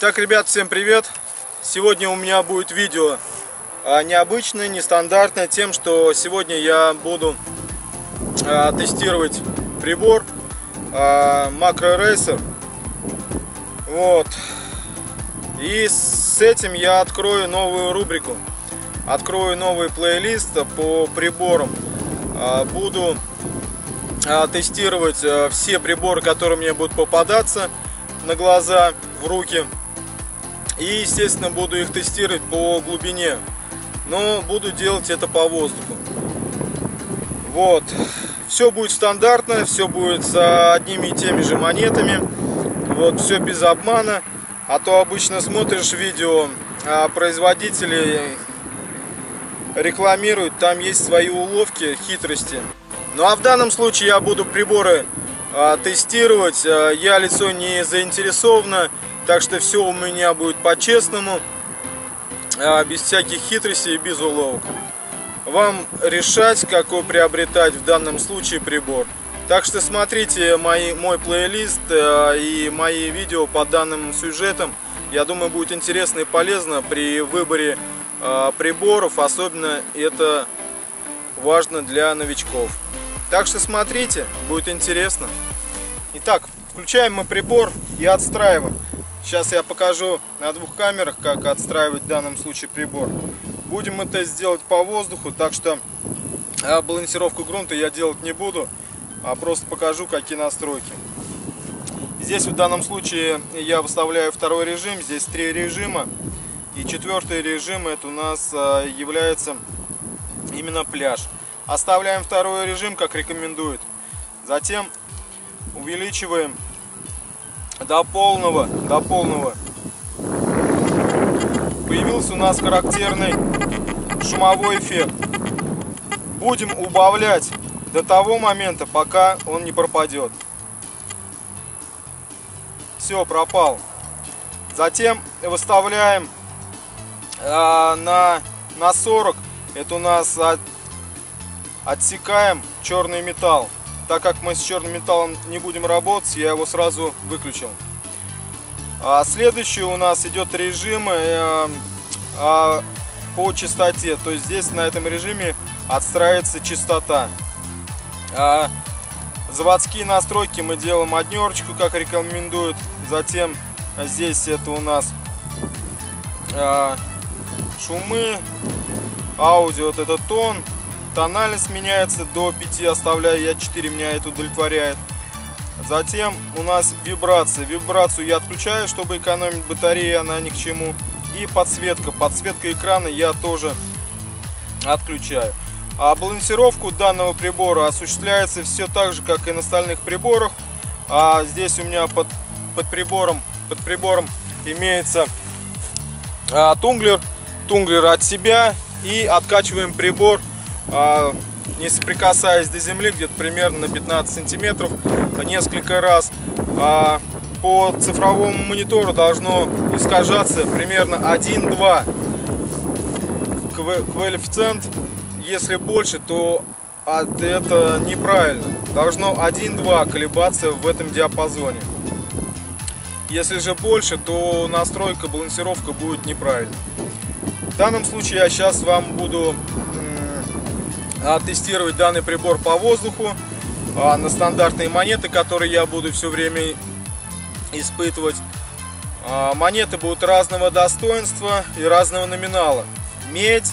Итак, ребят, всем привет! Сегодня у меня будет видео необычное, нестандартное, тем, что сегодня я буду тестировать прибор Macro Racer. Вот. И с этим я открою новую рубрику, открою новый плейлист по приборам. Буду тестировать все приборы, которые мне будут попадаться на глаза, в руки. И, естественно, буду их тестировать по глубине, но буду делать это по воздуху. Вот. Все будет стандартно, все будет с одними и теми же монетами. Вот, все без обмана. А то обычно смотришь видео, производители рекламируют, там есть свои уловки, хитрости. Ну а в данном случае я буду приборы тестировать. Я лицо не заинтересовано, так что все у меня будет по-честному, без всяких хитростей и без уловок. Вам решать, какой приобретать в данном случае прибор. Так что смотрите мой плейлист и мои видео по данным сюжетам. Я думаю, будет интересно и полезно при выборе приборов. Особенно это важно для новичков. Так что смотрите, будет интересно. Итак, включаем мы прибор и отстраиваем. Сейчас я покажу на двух камерах, как отстраивать в данном случае прибор. Будем это сделать по воздуху, так что балансировку грунта я делать не буду, а просто покажу, какие настройки. Здесь в данном случае я выставляю второй режим, здесь 3 режима. И четвертый режим это у нас является именно пляж. Оставляем второй режим, как рекомендует. Затем увеличиваем до полного. Появился у нас характерный шумовой эффект. Будем убавлять до того момента, пока он не пропадет. Все, пропал. Затем выставляем на 40. Это у нас отсекаем черный металл. Так как мы с черным металлом не будем работать, я его сразу выключил. Следующий у нас идет режим по частоте. То есть здесь на этом режиме отстраивается частота. Заводские настройки мы делаем однерочку, как рекомендуют. Затем здесь это у нас шумы, аудио, вот этот тон. Тональность меняется до 5, оставляю я 4, меня это удовлетворяет. Затем у нас вибрация. Вибрацию я отключаю, чтобы экономить батарею, она ни к чему. И подсветка. Подсветка экрана я тоже отключаю. А балансировку данного прибора осуществляется все так же, как и на остальных приборах. Здесь у меня под прибором имеется тумблер от себя. И откачиваем прибор, не соприкасаясь до земли, где-то примерно на 15 сантиметров, несколько раз. По цифровому монитору должно искажаться примерно 1-2 коэффициент. Если больше, то это неправильно. Должно 1-2 колебаться в этом диапазоне. Если же больше, то настройка, балансировка будет неправильной. В данном случае я сейчас вам буду тестировать данный прибор по воздуху на стандартные монеты, которые я буду все время испытывать. Монеты будут разного достоинства и разного номинала. Медь,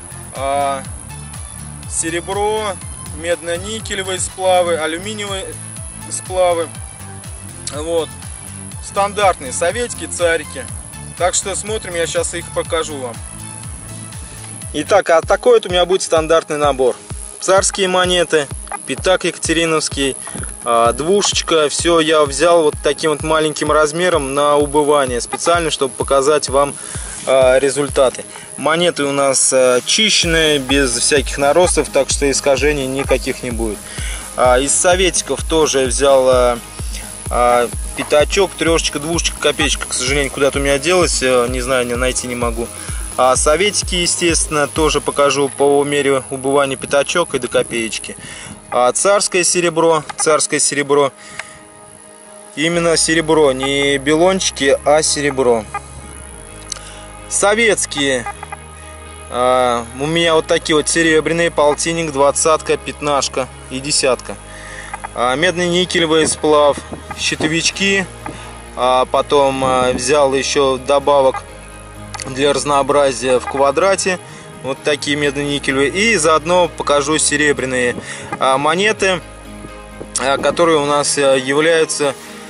серебро, медно-никелевые сплавы, алюминиевые сплавы. Вот. Стандартные советики, царики. Так что смотрим, я сейчас их покажу вам. Итак, такой вот у меня будет стандартный набор. Царские монеты, пятак екатериновский, двушечка. Все я взял вот таким вот маленьким размером на убывание, специально, чтобы показать вам результаты. Монеты у нас чищенные, без всяких наростов, так что искажений никаких не будет. Из советиков тоже я взял пятачок, трешечка, двушечка, копеечка. К сожалению, куда-то у меня делась, не знаю, найти не могу. Советики, естественно, тоже покажу по мере убывания пятачок и до копеечки. Царское серебро именно серебро, не белончики, а серебро. Советские. У меня вот такие вот серебряные: полтинник, двадцатка, пятнашка и десятка. Медно-никелевый сплав, щитовички. Потом взял еще добавок для разнообразия в квадрате. Вот такие медно-никелевые. И заодно покажу серебряные монеты, которые у нас являются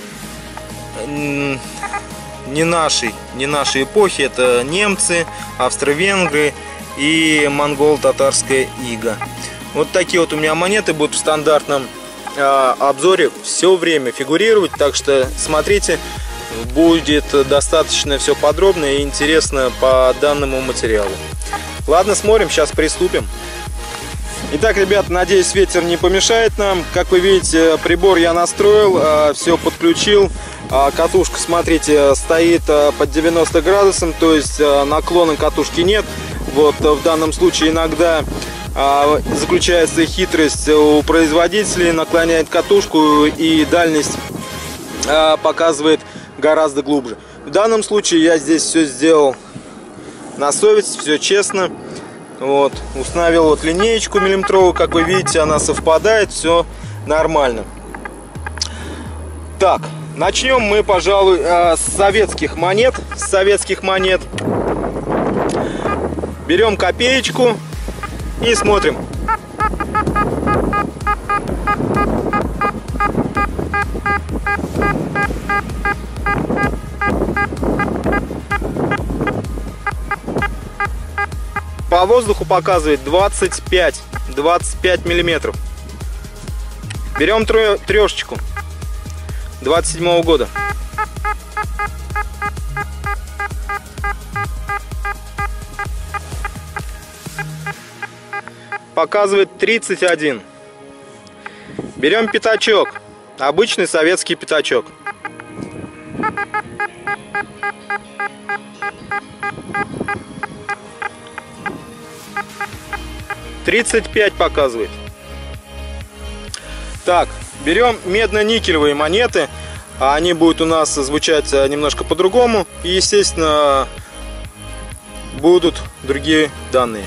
не нашей эпохи. Это немцы, австро-венгры и монголо-татарская ига. Вот такие вот у меня монеты будут в стандартном обзоре все время фигурировать, так что смотрите, будет достаточно все подробно и интересно по данному материалу. Ладно, смотрим, сейчас приступим. Итак, ребята, надеюсь, ветер не помешает нам. Как вы видите, прибор я настроил, все подключил. Катушка, смотрите, стоит под 90 градусом, то есть наклона катушки нет. Вот в данном случае иногда заключается хитрость у производителей, наклоняет катушку и дальность показывает гораздо глубже. В данном случае я здесь все сделал на совесть, все честно. Вот, установил вот линеечку миллиметровую, как вы видите, она совпадает, все нормально. Так, начнем мы, пожалуй, с советских монет. Берем копеечку и смотрим. По воздуху показывает 25 миллиметров. Берем трешечку 27-го года. Показывает 31. Берем пятачок, обычный советский пятачок. $35 показывает. Так, берем медно-никелевые монеты. Они будут у нас звучать немножко по-другому. И, естественно, будут другие данные.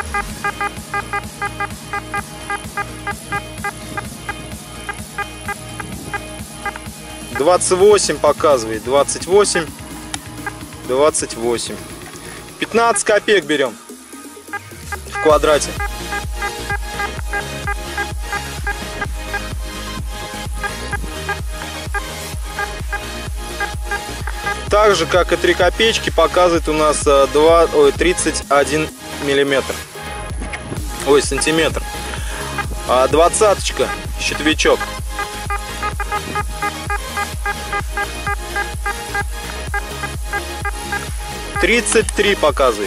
$28 показывает. 28. 15 копеек берем в квадрате. Так же, как и 3 копеечки, показывает у нас 31 миллиметр. Ой, сантиметр. Двадцаточка, щитовичок. $33 показывает.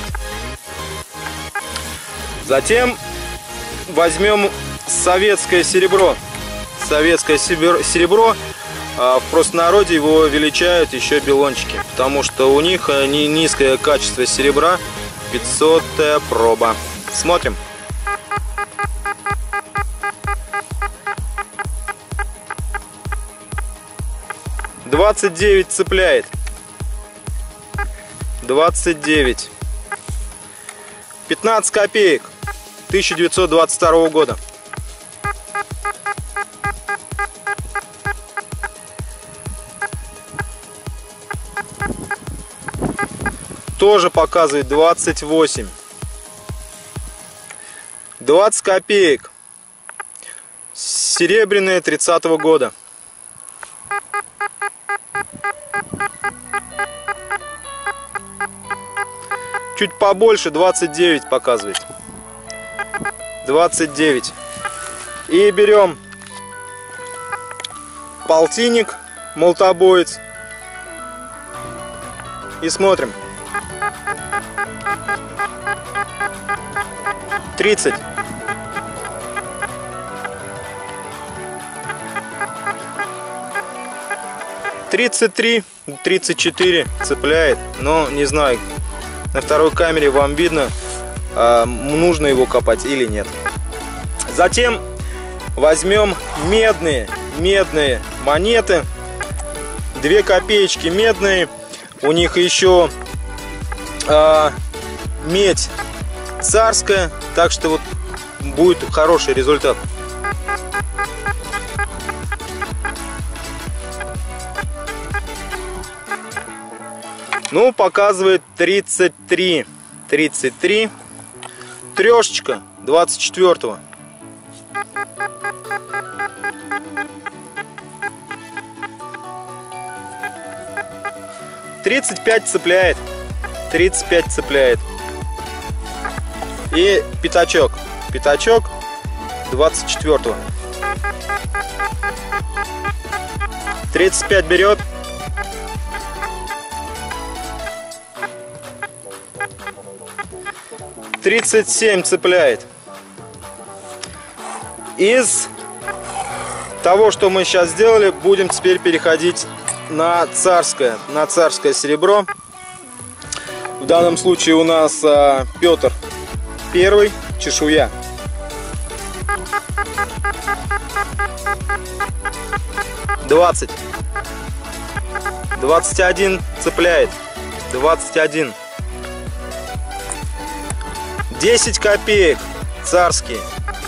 Затем возьмем советское серебро. Советское серебро. В простонародье его величают еще белончики, потому что у них низкое качество серебра, 500-я проба. Смотрим. $29 цепляет. 29. 15 копеек 1922 года. Тоже показывает 28. 20 копеек. Серебряные 30-го года. Чуть побольше, 29 показывает. 29. И берем полтинник, молотобоец. И смотрим. 30. $33, $34 цепляет, но не знаю, на второй камере вам видно, нужно его копать или нет. Затем возьмем медные монеты. 2 копеечки медные. У них еще медь царская. Так что вот будет хороший результат. Ну, показывает 33. 33. Трешечка 24-го. 35 цепляет. 35 цепляет. И пятачок. Пятачок 24-го. 35 берет. «37» цепляет. Из того, что мы сейчас сделали, будем теперь переходить на царское серебро. В данном случае у нас Петр I, чешуя. «20». 21 цепляет. 21. 10 копеек царские.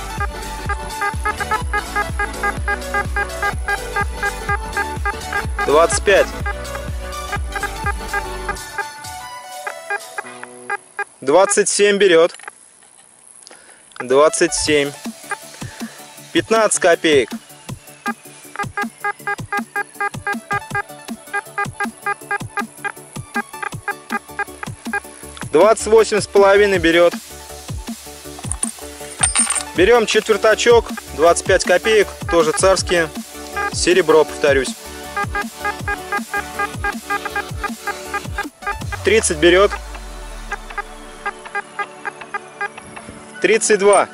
25. 27 берет. 27. 15 копеек. 28,5 берет. Берем четвертачок, 25 копеек, тоже царские, серебро, повторюсь. 30 берет. 32.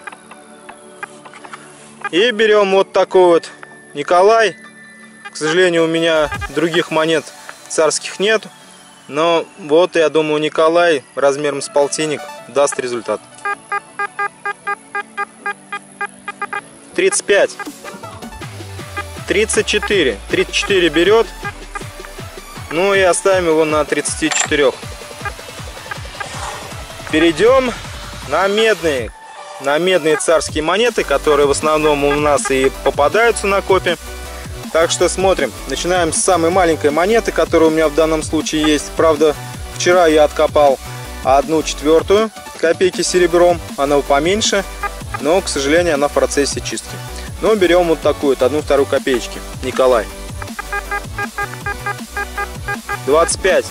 И берем вот такой вот Николай. К сожалению, у меня других монет царских нет. Но вот, я думаю, Николай размером с полтинник даст результат. 35. 34. 34 берет. Ну и оставим его на 34. Перейдем на медные царские монеты, которые в основном у нас и попадаются на копе. Так что смотрим. Начинаем с самой маленькой монеты, которая у меня в данном случае есть. Правда, вчера я откопал 1/4 копейки серебром. Она поменьше, но, к сожалению, она в процессе чистки. Но берем вот такую, 1/2 копеечки. Николай. 25.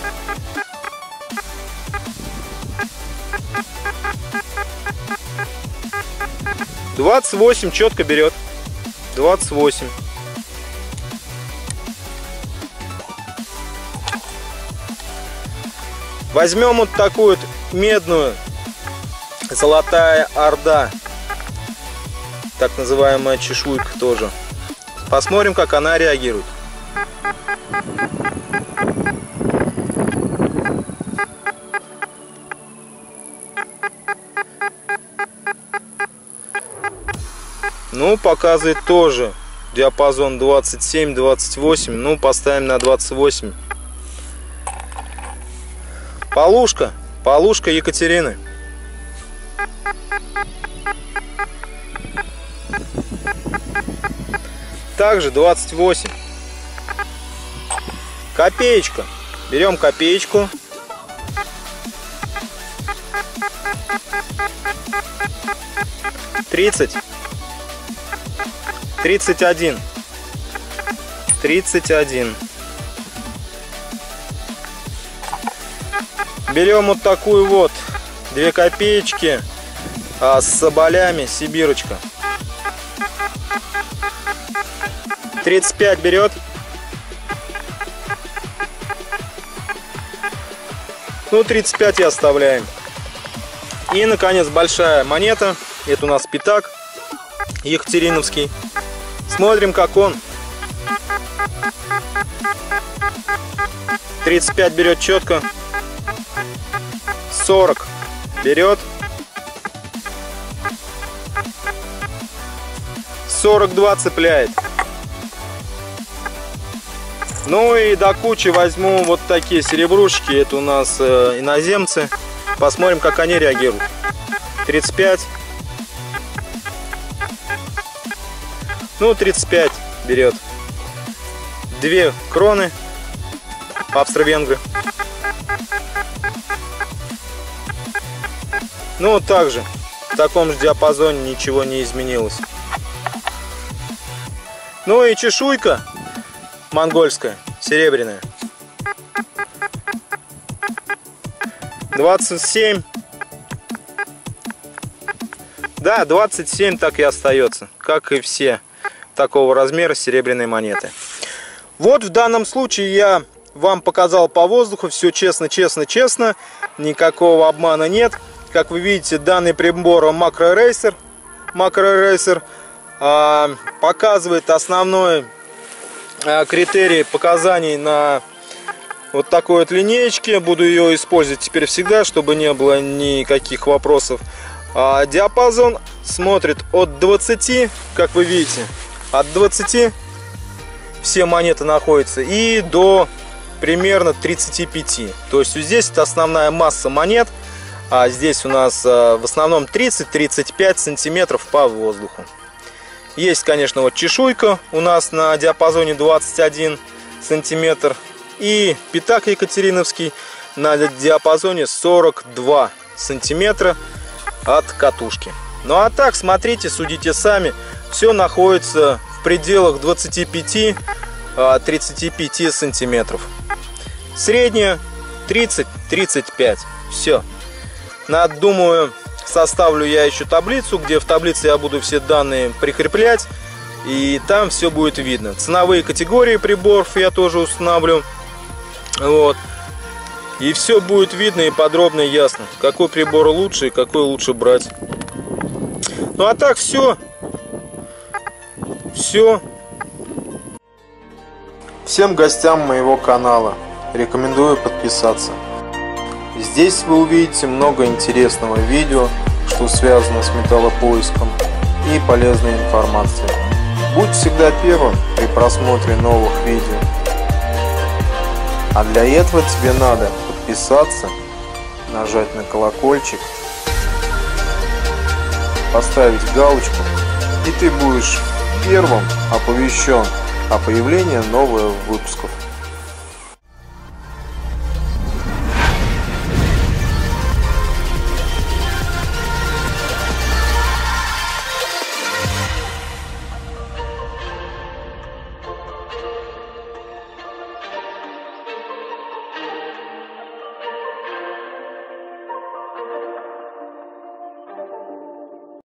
28 четко берет. 28. Возьмем вот такую вот медную Золотая Орда, так называемая чешуйка тоже. Посмотрим, как она реагирует. Ну, показывает тоже диапазон 27-28. Ну, поставим на 28. Полушка. Полушка Екатерины. Также 28. Копеечка. Берем копеечку. 30. 31. 31. Берем вот такую вот 2 копеечки с соболями, сибирочка. 35 берет. Ну, 35 и оставляем. И, наконец, большая монета. Это у нас пятак екатериновский. Смотрим, как он. 35 берет четко. 40 берет. 42 цепляет. Ну и до кучи возьму вот такие серебрушки. Это у нас иноземцы. Посмотрим, как они реагируют. 35. Ну, 35 берет. 2 кроны. Австро-венгры. Ну, вот так же. В таком же диапазоне ничего не изменилось. Ну и чешуйка монгольская, серебряная. 27. Да, 27 так и остается, как и все такого размера серебряные монеты. Вот в данном случае я вам показал по воздуху, все честно, честно, честно, никакого обмана нет. Как вы видите, данный прибор Macro Eraser показывает основной критерий показаний на вот такой вот линеечке. Буду ее использовать теперь всегда, чтобы не было никаких вопросов. Диапазон смотрит от 20, как вы видите, от 20 все монеты находятся, и до примерно 35. То есть здесь это основная масса монет, а здесь у нас в основном 30-35 сантиметров по воздуху. Есть, конечно, вот чешуйка у нас на диапазоне 21 сантиметр, и пятак екатериновский на диапазоне 42 сантиметра от катушки. Ну а так, смотрите, судите сами, все находится в пределах 25-35 сантиметров. Средняя 30-35. Все. Думаю, составлю я еще таблицу, где в таблице я буду все данные прикреплять, и там все будет видно. Ценовые категории приборов я тоже установлю. Вот. И все будет видно и подробно и ясно, какой прибор лучше и какой лучше брать. Ну а так все. Всем гостям моего канала рекомендую подписаться. Здесь вы увидите много интересного видео, что связано с металлопоиском, и полезной информации. Будь всегда первым при просмотре новых видео. А для этого тебе надо подписаться, нажать на колокольчик, поставить галочку, и ты будешь первым оповещен о появлении новых выпусков.